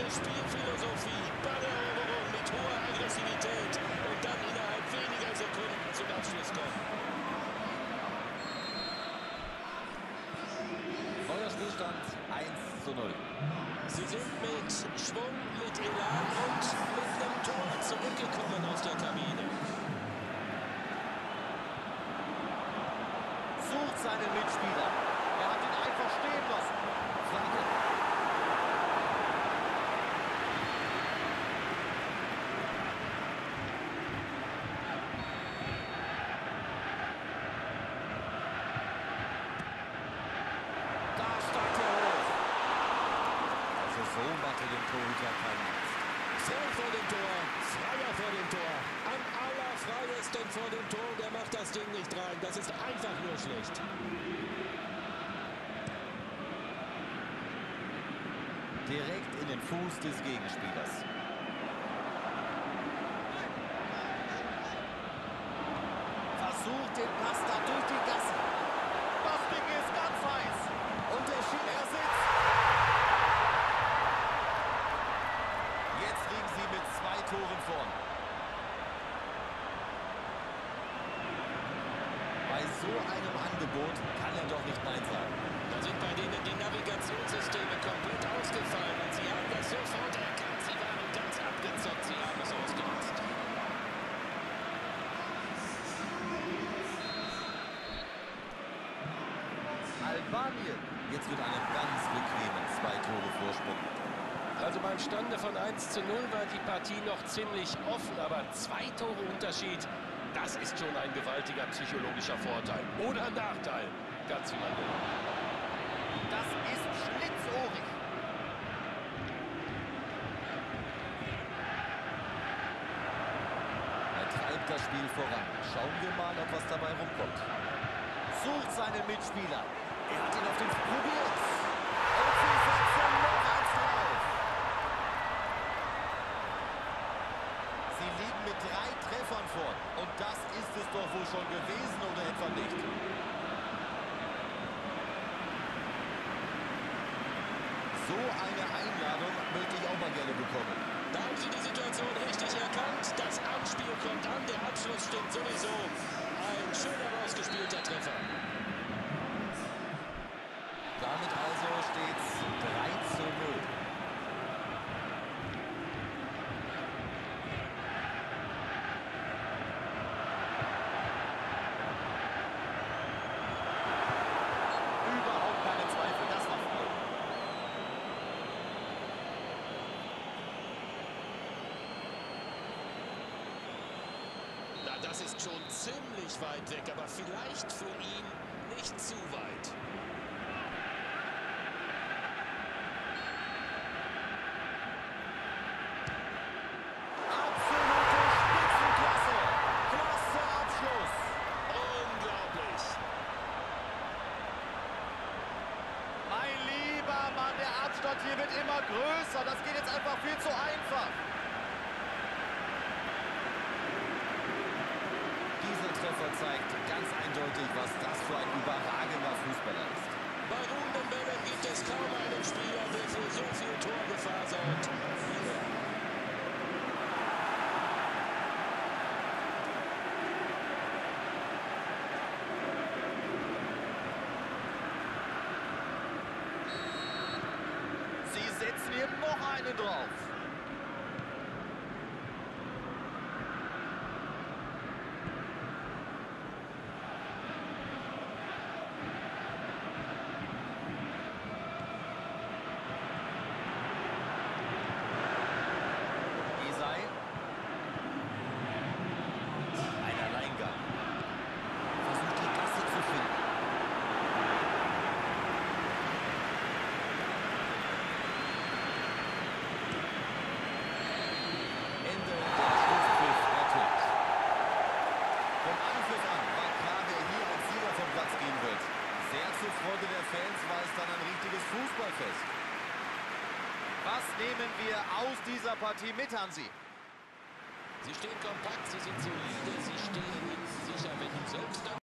Spielphilosophie, Balleroberung mit hoher Aggressivität und dann innerhalb weniger Sekunden zum Abschluss kommen. Neuer Spielstand 1:0. Sie sind mit Schwung, mit Elan und mit einem Tor zurückgekommen aus der Kabine. Sucht seinen Mitspieler. Er hat ihn einfach stehen lassen. Flanke. Da steigt er hoch. Also so macht er dem Torhüter keinen Angst. Frei vor dem Tor, freier vor dem Tor, am allerfreiesten vor dem Tor, der macht das Ding nicht rein. Das ist einfach nur schlecht. Direkt in den Fuß des Gegenspielers. Versucht den Pass da durch die Gasse. Das Ding ist ganz heiß. Und der Schiedsrichter sitzt. Jetzt liegen sie mit 2 Toren vorn. Bei so einem Angebot kann er doch nicht Nein sagen. Da sind bei denen die Navigationssysteme komplett ausgefallen und sie haben das sofort erkannt. Sie waren ganz abgezockt, sie haben es ausgenutzt. Albanien jetzt mit einem ganz bequemen 2-Tore-Vorsprung. Also beim Stande von 1:0 war die Partie noch ziemlich offen, aber 2 Tore Unterschied, das ist schon ein gewaltiger psychologischer Vorteil. Oder Nachteil, ganz wie man will. Das ist schlitzohrig. Er treibt das Spiel voran. Schauen wir mal, ob was dabei rumkommt. Sucht seinen Mitspieler. Er hat ihn auf den probiert. Und sie setzen noch eins drauf. Sie liegen mit 3 Treffern vor. Und das ist es doch wohl schon gewesen, oder etwa nicht? So eine Einladung möchte ich auch mal gerne bekommen. Da haben sie die Situation richtig erkannt. Das Anspiel kommt an, der Abschluss stimmt sowieso. Ein schöner rausgespielter Treffer. Damit also steht's 3:0. Überhaupt keine Zweifel, das war voll. Na, das ist schon ziemlich weit weg, aber vielleicht für ihn nicht zu weit. Absolute Spitzenklasse. Klasse Abschluss. Unglaublich. Mein lieber Mann, der Abstand hier wird immer größer. Das geht jetzt einfach viel zu einfach. Dieser Treffer zeigt ganz eindeutig, was das für ein überragender Fußballer ist. Bei ruhenden Bällen gibt es kaum einen Spieler, der für so viel Torgefahr sorgt. Sie setzen hier noch eine drauf. Isai. Ein Alleingang. Versucht die Gasse zu finden. Ende der Schlusspfiff ertönt. Von Anpfiff an war klar, wer hier als Sieger vom Platz gehen wird. Sehr zur Freude der Fans war es dann ein richtiges Fußballfest. Was nehmen wir aus dieser Partie mit, Hansi? Sie stehen kompakt, sie sind solide, sie stehen sicher, wenn du selbst